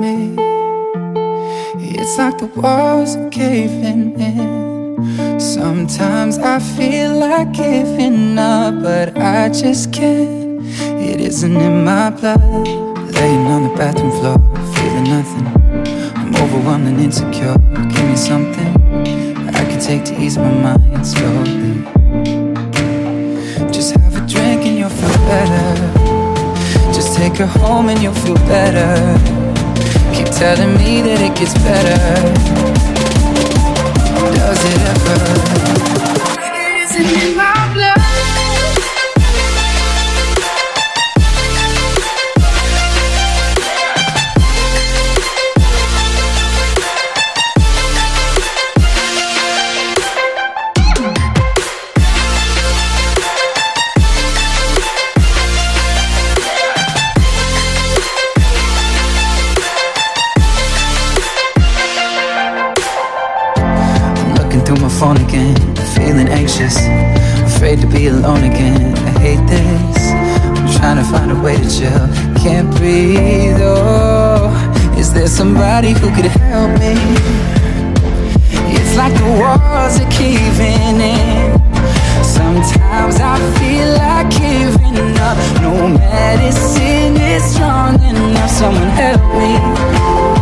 me. It's like the walls are caving in. Sometimes I feel like giving up, but I just can't. It isn't in my blood. Laying on the bathroom floor, feeling nothing. I'm overwhelmed and insecure. Give me something I can take to ease my mind slowly. Just have a drink and you'll feel better. Just take her home and you'll feel better. Keep telling me that it gets better. Does it ever? It isn't in my blood. Through my phone again, feeling anxious, afraid to be alone again. I hate this. I'm trying to find a way to chill. Can't breathe, oh. Is there somebody who could help me? It's like the walls are caving in. Sometimes I feel like giving up. No medicine is strong enough. Someone help me.